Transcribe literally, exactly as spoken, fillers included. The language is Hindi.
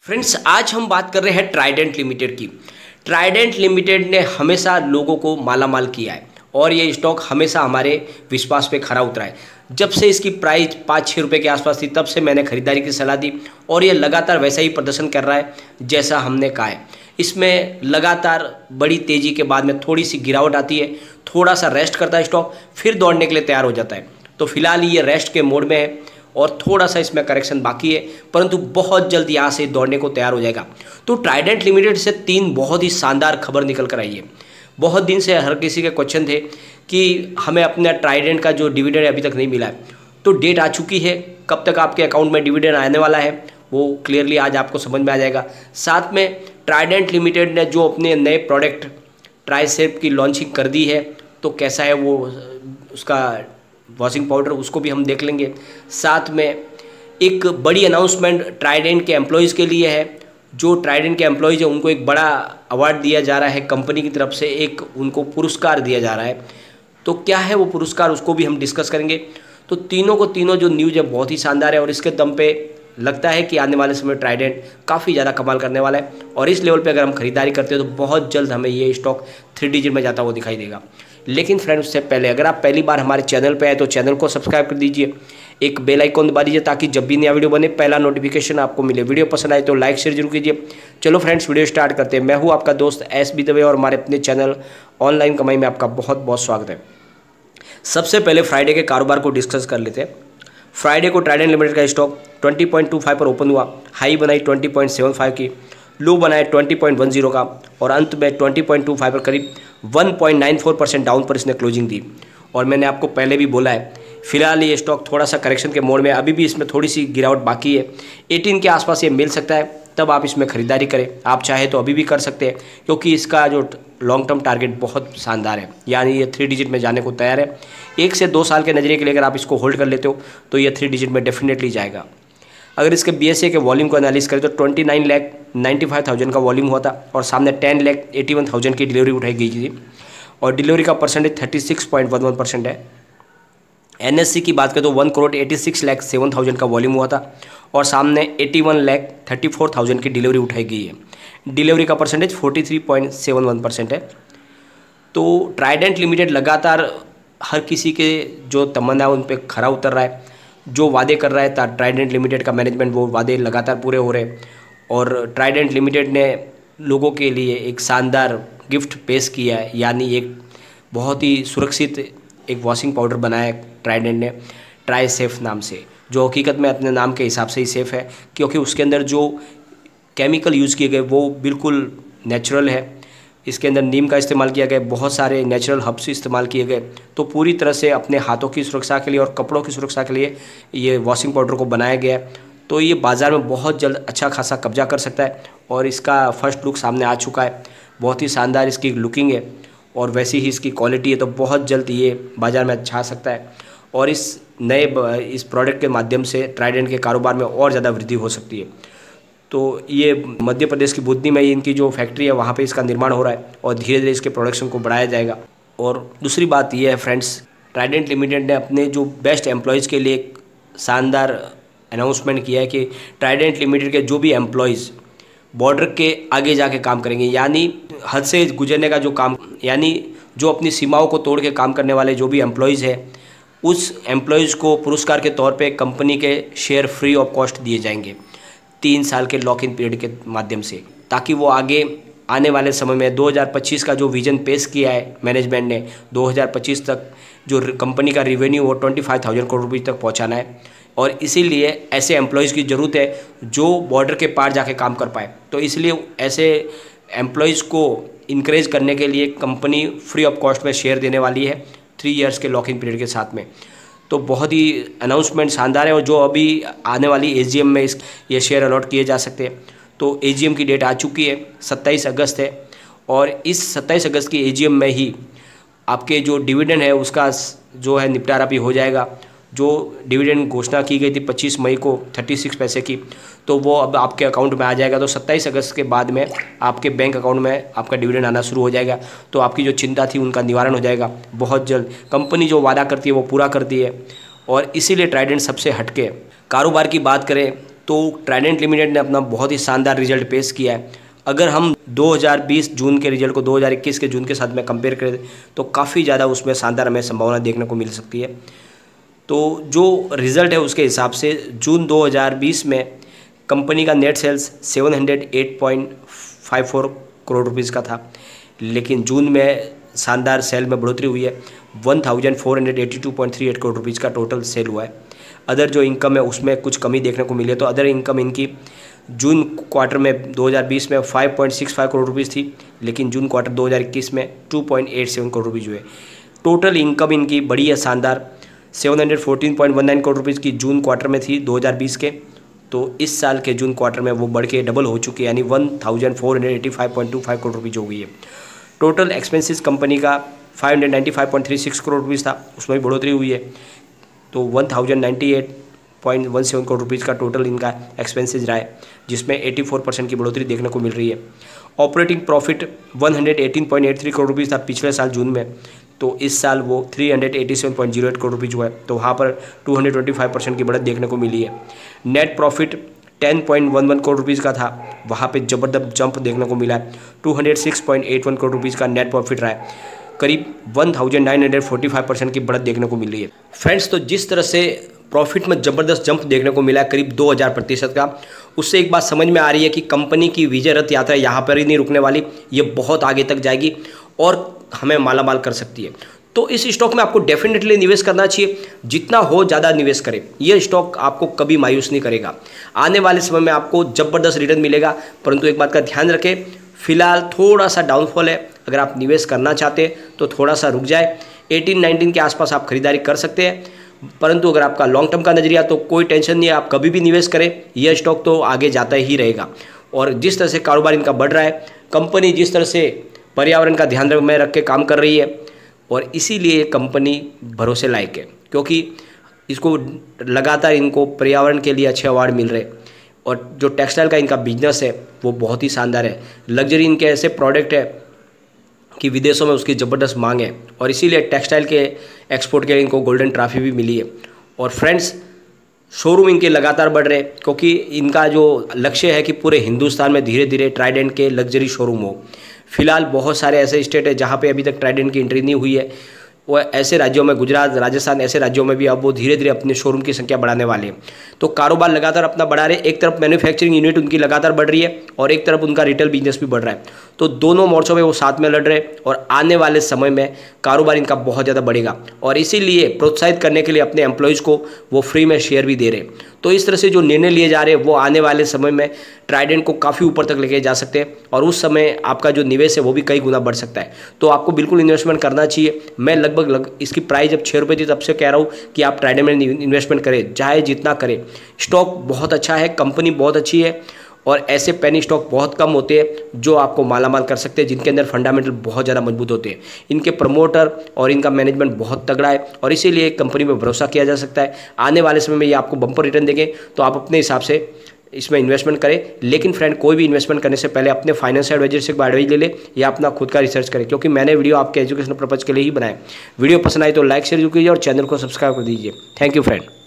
फ्रेंड्स, आज हम बात कर रहे हैं ट्राइडेंट लिमिटेड की। ट्राइडेंट लिमिटेड ने हमेशा लोगों को मालामाल किया है और ये स्टॉक हमेशा हमारे विश्वास पे खरा उतरा है। जब से इसकी प्राइस पाँच छः रुपये के आसपास थी तब से मैंने खरीदारी की सलाह दी और ये लगातार वैसा ही प्रदर्शन कर रहा है जैसा हमने कहा है। इसमें लगातार बड़ी तेज़ी के बाद में थोड़ी सी गिरावट आती है, थोड़ा सा रेस्ट करता है स्टॉक, फिर दौड़ने के लिए तैयार हो जाता है। तो फिलहाल ये रेस्ट के मोड में है और थोड़ा सा इसमें करेक्शन बाकी है, परंतु बहुत जल्द यहाँ से दौड़ने को तैयार हो जाएगा। तो ट्राइडेंट लिमिटेड से तीन बहुत ही शानदार खबर निकल कर आई है। बहुत दिन से हर किसी के क्वेश्चन थे कि हमें अपना ट्राइडेंट का जो डिविडेंड अभी तक नहीं मिला है, तो डेट आ चुकी है। कब तक आपके अकाउंट में डिविडेंड आने वाला है वो क्लियरली आज आपको समझ में आ जाएगा। साथ में ट्राइडेंट लिमिटेड ने जो अपने नए प्रोडक्ट ट्राइसेप की लॉन्चिंग कर दी है, तो कैसा है वो उसका वॉशिंग पाउडर, उसको भी हम देख लेंगे। साथ में एक बड़ी अनाउंसमेंट ट्राइडेंट के एम्प्लॉयज़ के लिए है। जो ट्राइडेंट के एम्प्लॉयज़ हैं उनको एक बड़ा अवार्ड दिया जा रहा है कंपनी की तरफ से, एक उनको पुरस्कार दिया जा रहा है। तो क्या है वो पुरस्कार, उसको भी हम डिस्कस करेंगे। तो तीनों को तीनों जो न्यूज़ है बहुत ही शानदार है और इसके दम पे लगता है कि आने वाले समय ट्राइडेंट काफ़ी ज़्यादा कमाल करने वाला है और इस लेवल पे अगर हम खरीदारी करते हैं तो बहुत जल्द हमें ये स्टॉक थ्री डिजिट में जाता हुआ दिखाई देगा। लेकिन फ्रेंड्स, उससे पहले अगर आप पहली बार हमारे चैनल पे आए तो चैनल को सब्सक्राइब कर दीजिए, एक बेल आइकॉन दबा दीजिए ताकि जब भी नया वीडियो बने पहला नोटिफिकेशन आपको मिले। वीडियो पसंद आए तो लाइक शेयर जरूर कीजिए। चलो फ्रेंड्स, वीडियो स्टार्ट करते हैं। मैं हूँ आपका दोस्त एस बी दवे और हमारे अपने चैनल ऑनलाइन कमाई में आपका बहुत बहुत स्वागत है। सबसे पहले फ्राइडे के कारोबार को डिस्कस कर लेते हैं। फ्राइडे को ट्राइडेंट लिमिटेड का स्टॉक बीस पॉइंट दो पाँच पर ओपन हुआ, हाई बनाई बीस पॉइंट सात पाँच की, लो बनाए बीस पॉइंट दस का और अंत में बीस पॉइंट दो पाँच पर करीब एक पॉइंट नौ चार परसेंट डाउन पर इसने क्लोजिंग दी। और मैंने आपको पहले भी बोला है, फिलहाल ये स्टॉक थोड़ा सा करेक्शन के मोड में, अभी भी इसमें थोड़ी सी गिरावट बाकी है। अठारह के आसपास ये मिल सकता है, तब आप इसमें खरीदारी करें। आप चाहे तो अभी भी कर सकते हैं क्योंकि इसका जो लॉन्ग टर्म टारगेट बहुत शानदार है, यानी ये थ्री डिजिट में जाने को तैयार है। एक से दो साल के नजरिए के लिए अगर आप इसको होल्ड कर लेते हो तो ये थ्री डिजिट में डेफिनेटली जाएगा। अगर इसके बी एस ई के वॉल्यूम को एनालिस करें तो twenty nine lakh ninety five thousand का वॉल्यूम हुआ था और सामने ten lakh eighty one thousand की डिलीवरी उठाई गई थी और डिलीवरी का percentage thirty six point one one percent है। एन एस सी की बात करें तो one crore eighty six lakh seven thousand का वॉल्यूम हुआ था और सामने eighty one lakh thirty four thousand की डिलीवरी उठाई गई है। डिलीवरी का percentage forty three point seven one percent है। तो ट्राइडेंट लिमिटेड लगातार हर किसी के जो तमन्ना है उन पर खरा उतर रहा है। जो वादे कर रहा है ट्राइडेंट लिमिटेड का मैनेजमेंट, वो वादे लगातार पूरे हो रहे हैं और ट्राइडेंट लिमिटेड ने लोगों के लिए एक शानदार गिफ्ट पेश किया है, यानी एक बहुत ही सुरक्षित एक वॉशिंग पाउडर बनाया है ट्राइडेंट ने ट्राई सेफ नाम से, जो हकीकत में अपने नाम के हिसाब से ही सेफ़ है क्योंकि उसके अंदर जो केमिकल यूज़ किए गए वो बिल्कुल नेचुरल है। इसके अंदर नीम का इस्तेमाल किया गया, बहुत सारे नेचुरल हर्ब्स इस्तेमाल किए गए। तो पूरी तरह से अपने हाथों की सुरक्षा के लिए और कपड़ों की सुरक्षा के लिए ये वॉशिंग पाउडर को बनाया गया है। तो ये बाज़ार में बहुत जल्द अच्छा खासा कब्जा कर सकता है और इसका फर्स्ट लुक सामने आ चुका है। बहुत ही शानदार इसकी लुकिंग है और वैसी ही इसकी क्वालिटी है, तो बहुत जल्द ये बाज़ार में छा सकता है और इस नए इस प्रोडक्ट के माध्यम से ट्राइडेंट के कारोबार में और ज़्यादा वृद्धि हो सकती है। तो ये मध्य प्रदेश की बुद्धि में इनकी जो फैक्ट्री है वहाँ पे इसका निर्माण हो रहा है और धीरे धीरे इसके प्रोडक्शन को बढ़ाया जाएगा। और दूसरी बात ये है फ्रेंड्स, ट्राइडेंट लिमिटेड ने अपने जो बेस्ट एम्प्लॉयज़ के लिए एक शानदार अनाउंसमेंट किया है कि ट्राइडेंट लिमिटेड के जो भी एम्प्लॉयज़ बॉर्डर के आगे जाके काम करेंगे, यानी हद से गुजरने का जो काम, यानी जो अपनी सीमाओं को तोड़ के काम करने वाले जो भी एम्प्लॉयज़ हैं, उस एम्प्लॉयज़ को पुरस्कार के तौर पे कंपनी के शेयर फ्री ऑफ कॉस्ट दिए जाएंगे तीन साल के लॉक इन पीरियड के माध्यम से, ताकि वो आगे आने वाले समय में दो हज़ार पच्चीस का जो विज़न पेश किया है मैनेजमेंट ने, दो हज़ार पच्चीस तक जो कंपनी का रिवेन्यू वो ट्वेंटी फाइव थाउजेंड करोड़ रुपये तक पहुंचाना है और इसीलिए ऐसे एम्प्लॉयज़ की ज़रूरत है जो बॉर्डर के पार जाके काम कर पाए। तो इसलिए ऐसे एम्प्लॉयज़ को इनक्रेज करने के लिए कंपनी फ्री ऑफ कॉस्ट में शेयर देने वाली है थ्री इयर्स के लॉक इन पीरियड के साथ में। तो बहुत ही अनाउंसमेंट शानदार है और जो अभी आने वाली ए जी एम में इस ये शेयर अलॉट किए जा सकते हैं। तो ए जी एम की डेट आ चुकी है, सत्ताईस अगस्त है और इस सत्ताईस अगस्त की ए जी एम में ही आपके जो डिविडेंड है उसका जो है निपटारा भी हो जाएगा। जो डिविडेंड घोषणा की गई थी पच्चीस मई को छत्तीस पैसे की, तो वो अब आपके अकाउंट में आ जाएगा। तो सत्ताईस अगस्त के बाद में आपके बैंक अकाउंट में आपका डिविडेंड आना शुरू हो जाएगा। तो आपकी जो चिंता थी उनका निवारण हो जाएगा बहुत जल्द। कंपनी जो वादा करती है वो पूरा करती है और इसीलिए ट्राइडेंट सबसे हटके कारोबार की बात करें तो ट्राइडेंट लिमिटेड ने अपना बहुत ही शानदार रिजल्ट पेश किया है। अगर हम दो हज़ार बीस जून के रिजल्ट को दो हज़ार इक्कीस के जून के साथ में कंपेयर करें तो काफ़ी ज़्यादा उसमें शानदार हमें संभावना देखने को मिल सकती है। तो जो रिज़ल्ट है उसके हिसाब से जून दो हज़ार बीस में कंपनी का नेट सेल्स सात सौ आठ पॉइंट पाँच चार करोड़ रुपीस का था, लेकिन जून में शानदार सेल में बढ़ोतरी हुई है, चौदह सौ बयासी पॉइंट तीन आठ करोड़ रुपीस का टोटल सेल हुआ है। अदर जो इनकम है उसमें कुछ कमी देखने को मिली है। तो अदर इनकम इनकी जून क्वार्टर में दो हज़ार बीस में पाँच पॉइंट छह पाँच करोड़ रुपीस थी, लेकिन जून क्वार्टर दो हज़ार इक्कीस में दो पॉइंट आठ सात करोड़ रुपीस हुए। टोटल इनकम इनकी बड़ी है शानदार, सात सौ चौदह पॉइंट एक नौ करोड़ रुपीस की जून क्वार्टर में थी दो हज़ार बीस के, तो इस साल के जून क्वार्टर में वो बढ़ के डबल हो चुकी है, यानी चौदह सौ चार सौ पचासी पॉइंट दो पाँच करोड़ रुपीस हो गई है। टोटल एक्सपेंसेस कंपनी का पाँच सौ पचानवे पॉइंट तीन छह करोड़ रुपीस था, उसमें भी बढ़ोतरी हुई है, तो एक हज़ार अट्ठानवे पॉइंट एक सात करोड़ रुपीस का टोटल इनका एक्सपेंसेस रहा है, जिसमें चौरासी परसेंट की बढ़ोतरी देखने को मिल रही है। ऑपरेटिंग प्रॉफिट एक सौ अठारह पॉइंट आठ तीन करोड़ रुपीस था पिछले साल जून में, तो इस साल वो तीन सौ सत्तासी पॉइंट शून्य आठ करोड़ रुपीस हुआ है, तो वहाँ पर दो सौ पच्चीस परसेंट की बढ़त देखने को मिली है। नेट प्रॉफिट दस पॉइंट एक एक करोड़ रुपीस का था, वहाँ पे ज़बरदस्त जंप देखने को मिला है, दो सौ छह पॉइंट आठ एक करोड़ रुपीस का नेट प्रॉफिट रहा है, करीब उन्नीस सौ पैंतालीस परसेंट की बढ़त देखने को मिल रही है। फ्रेंड्स, तो जिस तरह से प्रॉफिट में ज़बरदस्त जंप देखने को मिला है करीब दो हज़ार प्रतिशत का, उससे एक बात समझ में आ रही है कि कंपनी की विजय रथ यात्रा यहाँ पर ही नहीं रुकने वाली, ये बहुत आगे तक जाएगी और हमें माला माल कर सकती है। तो इस स्टॉक में आपको डेफिनेटली निवेश करना चाहिए, जितना हो ज़्यादा निवेश करें, यह स्टॉक आपको कभी मायूस नहीं करेगा। आने वाले समय में आपको ज़बरदस्त रिटर्न मिलेगा, परंतु एक बात का ध्यान रखें, फिलहाल थोड़ा सा डाउनफॉल है। अगर आप निवेश करना चाहते हैं तो थोड़ा सा रुक जाए, अठारह उन्नीस के आसपास आप खरीदारी कर सकते हैं, परंतु अगर आपका लॉन्ग टर्म का नजरिया तो कोई टेंशन नहीं है, आप कभी भी निवेश करें, यह स्टॉक तो आगे जाता ही रहेगा। और जिस तरह से कारोबार इनका बढ़ रहा है, कंपनी जिस तरह से पर्यावरण का ध्यान में रख के काम कर रही है, और इसीलिए कंपनी भरोसे लायक है, क्योंकि इसको लगातार इनको पर्यावरण के लिए अच्छे अवार्ड मिल रहे, और जो टेक्सटाइल का इनका बिजनेस है वो बहुत ही शानदार है। लग्जरी इनके ऐसे प्रोडक्ट है कि विदेशों में उसकी ज़बरदस्त मांग है, और इसीलिए टेक्सटाइल के एक्सपोर्ट के लिए इनको गोल्डन ट्रॉफी भी मिली है। और फ्रेंड्स, शोरूम इनके लगातार बढ़ रहे, क्योंकि इनका जो लक्ष्य है कि पूरे हिंदुस्तान में धीरे धीरे ट्राइडेंट के लग्जरी शोरूम हो। फिलहाल बहुत सारे ऐसे स्टेट है जहाँ पे अभी तक ट्राइडेंट की एंट्री नहीं हुई है, वो ऐसे राज्यों में, गुजरात, राजस्थान, ऐसे राज्यों में भी अब वो धीरे धीरे अपने शोरूम की संख्या बढ़ाने वाले हैं। तो कारोबार लगातार अपना बढ़ा रहे, एक तरफ मैन्युफैक्चरिंग यूनिट उनकी लगातार बढ़ रही है और एक तरफ उनका रिटेल बिजनेस भी बढ़ रहा है, तो दोनों मोर्चों में वो साथ में लड़ रहे हैं, और आने वाले समय में कारोबार इनका बहुत ज़्यादा बढ़ेगा, और इसीलिए प्रोत्साहित करने के लिए अपने एम्प्लॉयज़ को वो फ्री में शेयर भी दे रहे हैं। तो इस तरह से जो निर्णय लिए जा रहे हैं वो आने वाले समय में ट्राइडेंट को काफ़ी ऊपर तक लेके जा सकते हैं, और उस समय आपका जो निवेश है वो भी कई गुना बढ़ सकता है। तो आपको बिल्कुल इन्वेस्टमेंट करना चाहिए। मैं लगभग लग इसकी प्राइस जब छः रुपये थी तब से कह रहा हूँ कि आप ट्राइडेंट में इन्वेस्टमेंट करें, चाहे जितना करें। स्टॉक बहुत अच्छा है, कंपनी बहुत अच्छी है, और ऐसे पेनी स्टॉक बहुत कम होते हैं जो आपको मालामाल कर सकते हैं, जिनके अंदर फंडामेंटल बहुत ज़्यादा मजबूत होते हैं। इनके प्रमोटर और इनका मैनेजमेंट बहुत तगड़ा है, और इसीलिए कंपनी पर भरोसा किया जा सकता है। आने वाले समय में ये आपको बम्पर रिटर्न देंगे, तो आप अपने हिसाब से इसमें इन्वेस्टमेंट करें। लेकिन फ्रेंड, कोई भी इन्वेस्टमेंट करने से पहले अपने फाइनेंशियल एडवाइजर से एडवाइस ले ले, या अपना खुद का रिसर्च करें, क्योंकि मैंने वीडियो आपके एजुकेशनल पर्पज के लिए ही बनाया। वीडियो पसंद आई तो लाइक शेयर कीजिए और चैनल को सब्सक्राइब कर दीजिए। Thank you friend.